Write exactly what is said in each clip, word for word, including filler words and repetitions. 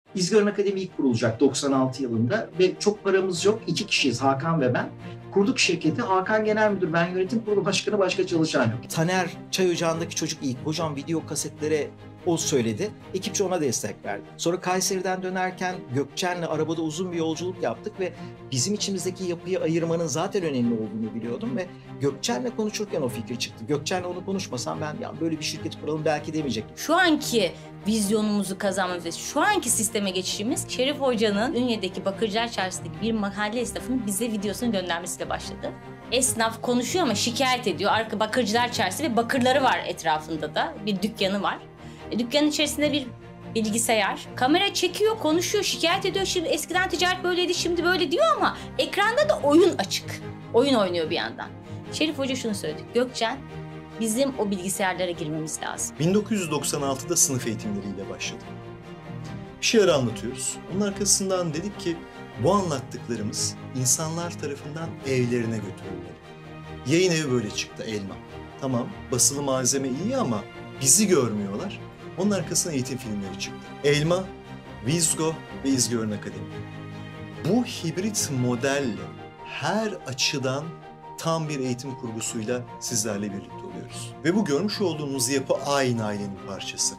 İzgör'ün Akademi ilk kurulacak doksan altı yılında ve çok paramız yok. İki kişiyiz, Hakan ve ben. Kurduk şirketi. Hakan genel müdür, ben yönetim kurulu başkanı, başka çalışan yok. Taner çay ocağındaki çocuk ilk. Hocam video kasetlere o söyledi. Ekipçe ona destek verdi. Sonra Kayseri'den dönerken Gökçen'le arabada uzun bir yolculuk yaptık ve bizim içimizdeki yapıyı ayırmanın zaten önemli olduğunu biliyordum ve Gökçen'le konuşurken o fikir çıktı. Gökçen'le onu konuşmasam ben ya böyle bir şirket kuralım belki demeyecektim. Şu anki vizyonumuzu kazanmamız ve şu anki sisteme geçişimiz Şerif Hoca'nın Ünye'deki Bakırcılar Çarşısı'ndaki bir mahalle esnafının bize videosunu göndermesiyle başladı. Esnaf konuşuyor ama şikayet ediyor. Arka Bakırcılar Çarşısı ve bakırları var etrafında da. Bir dükkanı var. E, dükkanın içerisinde bir bilgisayar. Kamera çekiyor, konuşuyor, şikayet ediyor. Şimdi eskiden ticaret böyleydi, şimdi böyle diyor ama ekranda da oyun açık. Oyun oynuyor bir yandan. Şerif Hoca şunu söyledi. Gökçen, bizim o bilgisayarlara girmemiz lazım. bin dokuz yüz doksan altıda sınıf eğitimleriyle başladık. Bir şeyler anlatıyoruz. Onun arkasından dedik ki bu anlattıklarımız insanlar tarafından evlerine götürülmeli. Yayın evi böyle çıktı, Elma. Tamam, basılı malzeme iyi ama bizi görmüyorlar. Onun arkasından eğitim filmleri çıktı. Elma, Vizgo ve İzgör'ün Akademi. Bu hibrit modelle her açıdan tam bir eğitim kurgusuyla sizlerle birlikte oluyoruz. Ve bu görmüş olduğunuz yapı aynı ailenin parçası.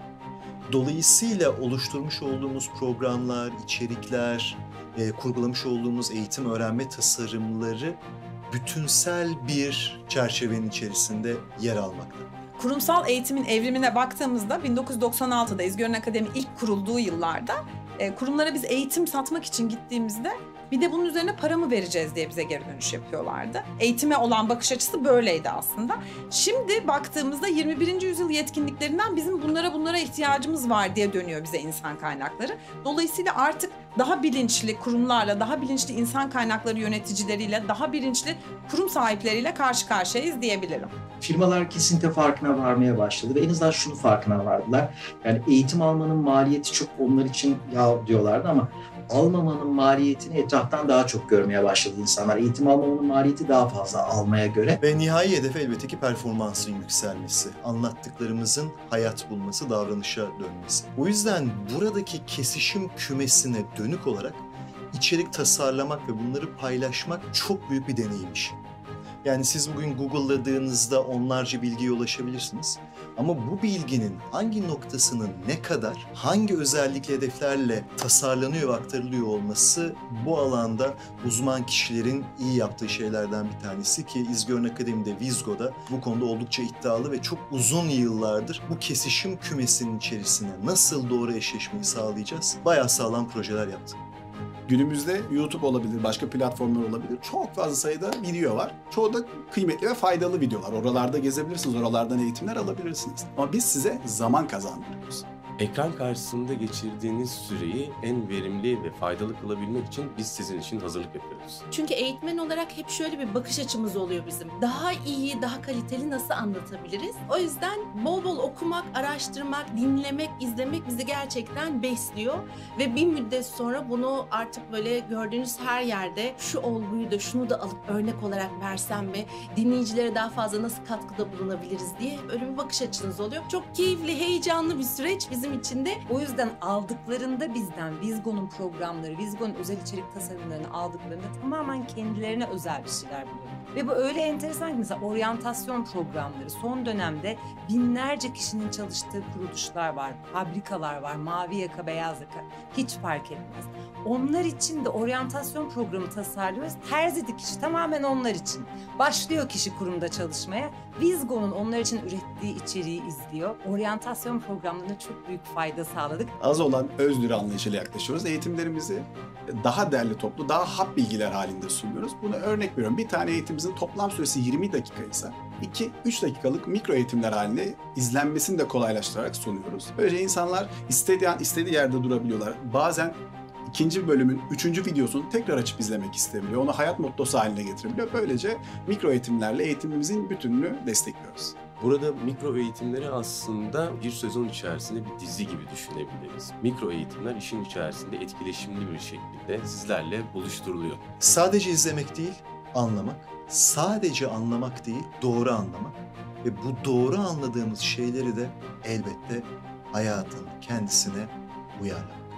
Dolayısıyla oluşturmuş olduğumuz programlar, içerikler, e, kurgulamış olduğumuz eğitim öğrenme tasarımları bütünsel bir çerçevenin içerisinde yer almakta. Kurumsal eğitimin evrimine baktığımızda bin dokuz yüz doksan altıda İzgör'ün Akademi ilk kurulduğu yıllarda e, kurumlara biz eğitim satmak için gittiğimizde bir de bunun üzerine para mı vereceğiz diye bize geri dönüş yapıyorlardı. Eğitime olan bakış açısı böyleydi aslında. Şimdi baktığımızda yirmi birinci yüzyıl yetkinliklerinden bizim bunlara bunlara ihtiyacımız var diye dönüyor bize insan kaynakları. Dolayısıyla artık daha bilinçli kurumlarla, daha bilinçli insan kaynakları yöneticileriyle, daha bilinçli kurum sahipleriyle karşı karşıyayız diyebilirim. Firmalar kesinlikle farkına varmaya başladı ve en azından şunu farkına vardılar. Yani eğitim almanın maliyeti çok onlar için ya diyorlardı ama almamanın maliyetini etraftan daha çok görmeye başladı insanlar. Eğitim almamanın maliyeti daha fazla almaya göre. Ve nihai hedef elbette ki performansın yükselmesi, anlattıklarımızın hayat bulması, davranışa dönmesi. O yüzden buradaki kesişim kümesine dönük olarak içerik tasarlamak ve bunları paylaşmak çok büyük bir deneyimmiş. Yani siz bugün Google'ladığınızda onlarca bilgiye ulaşabilirsiniz. Ama bu bilginin hangi noktasının ne kadar, hangi özellikle hedeflerle tasarlanıyor ve aktarılıyor olması bu alanda uzman kişilerin iyi yaptığı şeylerden bir tanesi ki İzgör'ün Akademi'de, Vizgo'da bu konuda oldukça iddialı ve çok uzun yıllardır bu kesişim kümesinin içerisine nasıl doğru eşleşmeyi sağlayacağız? Bayağı sağlam projeler yaptık. Günümüzde YouTube olabilir, başka platformlar olabilir. Çok fazla sayıda video var. Çoğu da kıymetli ve faydalı videolar. Oralarda gezebilirsiniz, oralardan eğitimler alabilirsiniz. Ama biz size zaman kazandırıyoruz. Ekran karşısında geçirdiğiniz süreyi en verimli ve faydalı kılabilmek için biz sizin için hazırlık yapıyoruz. Çünkü eğitmen olarak hep şöyle bir bakış açımız oluyor bizim. Daha iyi, daha kaliteli nasıl anlatabiliriz? O yüzden bol bol okumak, araştırmak, dinlemek, izlemek bizi gerçekten besliyor. Ve bir müddet sonra bunu artık böyle gördüğünüz her yerde şu olguyu da şunu da alıp örnek olarak versem ve dinleyicilere daha fazla nasıl katkıda bulunabiliriz diye böyle bir bakış açınız oluyor. Çok keyifli, heyecanlı bir süreç bizim içinde. O yüzden aldıklarında bizden, Vizgo'nun programları, Vizgo'nun özel içerik tasarımlarını aldıklarında tamamen kendilerine özel bir şeyler buluyor. Ve bu öyle enteresan ki mesela oryantasyon programları son dönemde binlerce kişinin çalıştığı kuruluşlar var, fabrikalar var, mavi yaka, beyaz yaka hiç fark etmez. Onlar için de oryantasyon programı tasarlıyoruz. Terzi dikişi tamamen onlar için. Başlıyor kişi kurumda çalışmaya. Vizgo'nun onlar için ürettiği içeriği izliyor. Oryantasyon programlarına çok büyük fayda sağladık. Az olan özdür anlayışıyla yaklaşıyoruz. Eğitimlerimizi daha derli toplu, daha hap bilgiler halinde sunuyoruz. Buna örnek veriyorum. Bir tane eğitimimizin toplam süresi yirmi dakika ise iki üç dakikalık mikro eğitimler halinde izlenmesini de kolaylaştırarak sunuyoruz. Böylece insanlar istediği an istediği yerde durabiliyorlar. Bazen ikinci bölümün üçüncü videosunu tekrar açıp izlemek isteyebiliyor. Onu hayat mottosu haline getirebiliyor. Böylece mikro eğitimlerle eğitimimizin bütününü destekliyoruz. Burada mikro eğitimleri aslında bir sezon içerisinde bir dizi gibi düşünebiliriz. Mikro eğitimler işin içerisinde etkileşimli bir şekilde sizlerle buluşturuluyor. Sadece izlemek değil, anlamak. Sadece anlamak değil, doğru anlamak. Ve bu doğru anladığımız şeyleri de elbette hayatın kendisine uyarlamak.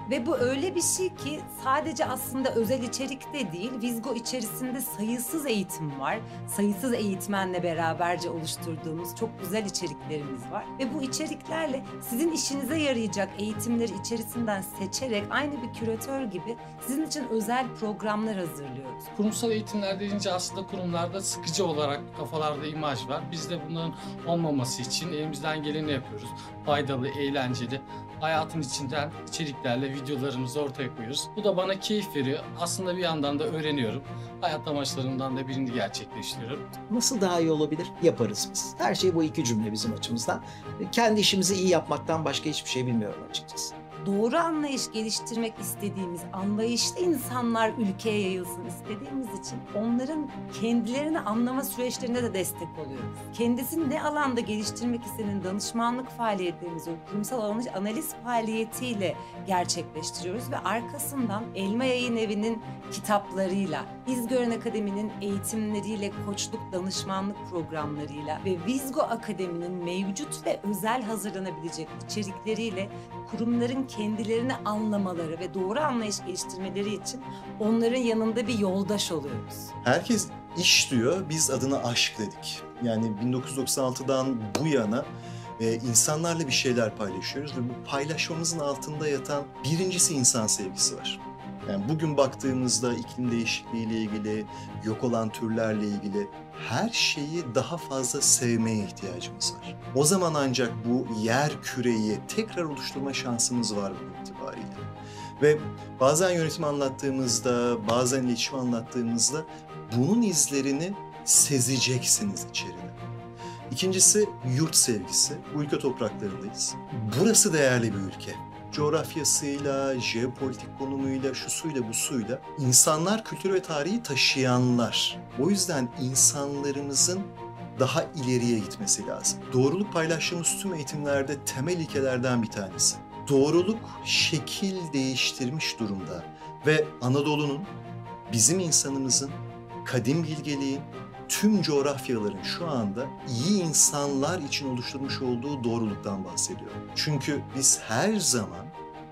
Ve bu öyle bir şey ki sadece aslında özel içerikte değil, Vizgo içerisinde sayısız eğitim var. Sayısız eğitmenle beraberce oluşturduğumuz çok güzel içeriklerimiz var. Ve bu içeriklerle sizin işinize yarayacak eğitimleri içerisinden seçerek aynı bir küratör gibi sizin için özel programlar hazırlıyoruz. Kurumsal eğitimler deyince aslında kurumlarda sıkıcı olarak kafalarda imaj var. Biz de bunların olmaması için elimizden geleni yapıyoruz. Faydalı, eğlenceli, hayatın içinden içeriklerle videolarımızı ortaya koyuyoruz. Bu da bana keyif veriyor. Aslında bir yandan da öğreniyorum. Hayat amaçlarımdan da birini gerçekleştiriyorum. Nasıl daha iyi olabilir? Yaparız biz. Her şey bu iki cümle bizim açımızdan. Kendi işimizi iyi yapmaktan başka hiçbir şey bilmiyorum açıkçası. Doğru anlayış geliştirmek istediğimiz, anlayışlı insanlar ülkeye yayılsın istediğimiz için onların kendilerini anlama süreçlerinde de destek oluyoruz. Kendisini ne alanda geliştirmek istediğinin danışmanlık faaliyetlerimizi kurumsal analiz faaliyetiyle gerçekleştiriyoruz ve arkasından Elma Yayın Evi'nin kitaplarıyla, İzgören Akademi'nin eğitimleriyle, koçluk danışmanlık programlarıyla ve Vizgo Akademi'nin mevcut ve özel hazırlanabilecek içerikleriyle kurumların kendilerini anlamaları ve doğru anlayış geliştirmeleri için onların yanında bir yoldaş oluyoruz. Herkes iş diyor, biz adına aşk dedik. Yani bin dokuz yüz doksan altıdan bu yana e, insanlarla bir şeyler paylaşıyoruz ve bu paylaşmamızın altında yatan birincisi insan sevgisi var. Yani bugün baktığımızda iklim değişikliği ile ilgili, yok olan türlerle ilgili her şeyi daha fazla sevmeye ihtiyacımız var. O zaman ancak bu yer küreyi tekrar oluşturma şansımız var bu itibariyle. Ve bazen yönetim anlattığımızda, bazen iletişim anlattığımızda bunun izlerini sezeceksiniz içeride. İkincisi yurt sevgisi. Bu ülke topraklarındayız. Burası değerli bir ülke. Coğrafyasıyla, jeopolitik konumuyla, şusuyla, busuyla insanlar, kültür ve tarihi taşıyanlar. O yüzden insanlarımızın daha ileriye gitmesi lazım. Doğruluk paylaştığımız tüm eğitimlerde temel ilkelerden bir tanesi. Doğruluk şekil değiştirmiş durumda ve Anadolu'nun, bizim insanımızın, kadim bilgeliğin, tüm coğrafyaların şu anda iyi insanlar için oluşturmuş olduğu doğruluktan bahsediyorum. Çünkü biz her zaman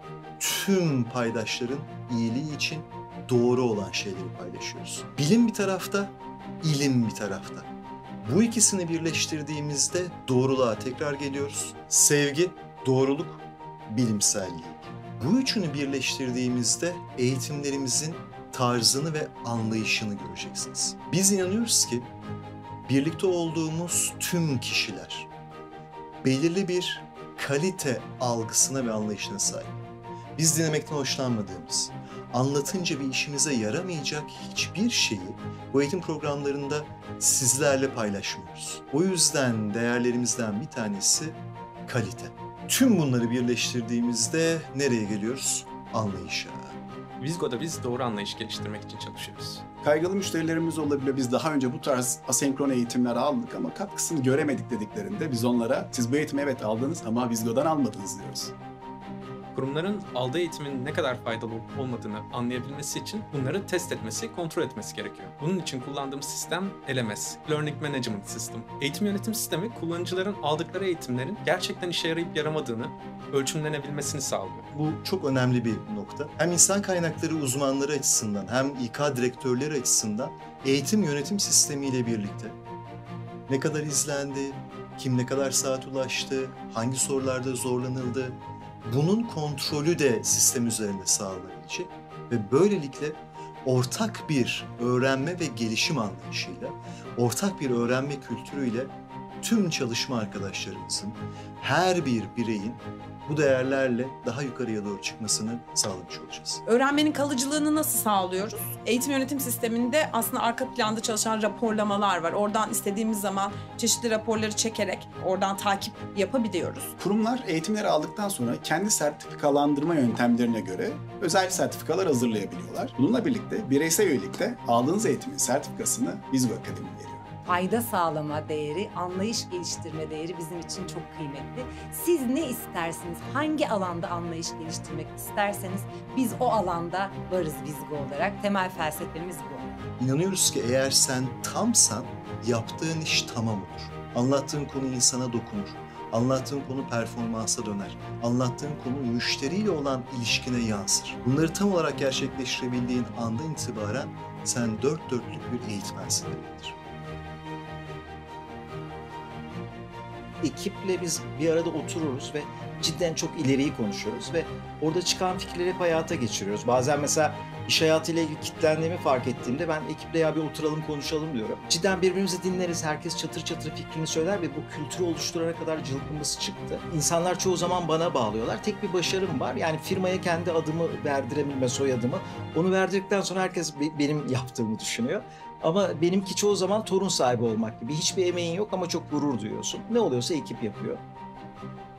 tüm paydaşların iyiliği için doğru olan şeyleri paylaşıyoruz. Bilim bir tarafta, ilim bir tarafta. Bu ikisini birleştirdiğimizde doğruluğa tekrar geliyoruz. Sevgi, doğruluk, bilimsellik. Bu üçünü birleştirdiğimizde eğitimlerimizin tarzını ve anlayışını göreceksiniz. Biz inanıyoruz ki birlikte olduğumuz tüm kişiler belirli bir kalite algısına ve anlayışına sahip. Biz dinlemekten hoşlanmadığımız, anlatınca bir işimize yaramayacak hiçbir şeyi bu eğitim programlarında sizlerle paylaşmıyoruz. O yüzden değerlerimizden bir tanesi kalite. Tüm bunları birleştirdiğimizde nereye geliyoruz? Anlayışa. Vizgo'da biz doğru anlayış geliştirmek için çalışıyoruz. Kaygılı müşterilerimiz olabilir. Biz daha önce bu tarz asenkron eğitimler aldık ama katkısını göremedik dediklerinde biz onlara siz bu eğitimi evet aldınız ama Vizgo'dan almadınız diyoruz. Kurumların aldığı eğitimin ne kadar faydalı olup olmadığını anlayabilmesi için bunları test etmesi, kontrol etmesi gerekiyor. Bunun için kullandığımız sistem L M S, Learning Management System. Eğitim yönetim sistemi kullanıcıların aldıkları eğitimlerin gerçekten işe yarayıp yaramadığını ölçümlenebilmesini sağlıyor. Bu çok önemli bir nokta. Hem insan kaynakları uzmanları açısından hem İK direktörleri açısından eğitim yönetim sistemiyle birlikte ne kadar izlendi, kim ne kadar saat ulaştı, hangi sorularda zorlanıldı, bunun kontrolü de sistem üzerinde sağlanabilecek ve böylelikle ortak bir öğrenme ve gelişim anlayışıyla, ortak bir öğrenme kültürüyle tüm çalışma arkadaşlarımızın, her bir bireyin bu değerlerle daha yukarıya doğru çıkmasını sağlamış olacağız. Öğrenmenin kalıcılığını nasıl sağlıyoruz? Eğitim yönetim sisteminde aslında arka planda çalışan raporlamalar var. Oradan istediğimiz zaman çeşitli raporları çekerek oradan takip yapabiliyoruz. Kurumlar eğitimleri aldıktan sonra kendi sertifikalandırma yöntemlerine göre özel sertifikalar hazırlayabiliyorlar. Bununla birlikte bireysel üyelikte aldığınız eğitimin sertifikasını Vizgo Akademi veriyor. Fayda sağlama değeri, anlayış geliştirme değeri bizim için çok kıymetli. Siz ne istersiniz, hangi alanda anlayış geliştirmek isterseniz biz o alanda varız Vizgo olarak. Temel felsefemiz bu. İnanıyoruz ki eğer sen tamsan yaptığın iş tamam olur. Anlattığın konu insana dokunur. Anlattığın konu performansa döner. Anlattığın konu müşteriyle olan ilişkine yansır. Bunları tam olarak gerçekleştirebildiğin andan itibaren sen dört dörtlük bir eğitmensin demektir. Ekiple biz bir arada otururuz ve cidden çok ileriyi konuşuyoruz ve orada çıkan fikirleri hep hayata geçiriyoruz. Bazen mesela iş hayatıyla ilgili kitlendiğimi fark ettiğimde ben ekiple ya bir oturalım konuşalım diyorum. Cidden birbirimizi dinleriz, herkes çatır çatır fikrini söyler ve bu kültürü oluşturana kadar cılkımız çıktı. İnsanlar çoğu zaman bana bağlıyorlar. Tek bir başarım var, yani firmaya kendi adımı verdirebilme, soyadımı. Onu verdirdikten sonra herkes benim yaptığımı düşünüyor. Ama benimki çoğu zaman torun sahibi olmak gibi. Hiçbir emeğin yok ama çok gurur duyuyorsun. Ne oluyorsa ekip yapıyor.